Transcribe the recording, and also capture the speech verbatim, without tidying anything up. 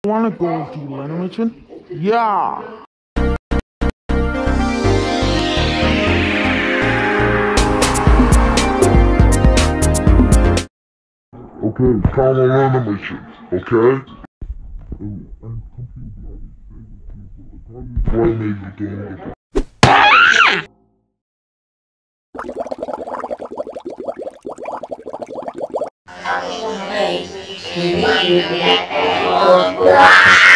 Wanna go to the animation? Yeah! Okay, come on animation, okay? I'm completely why made the game Hey,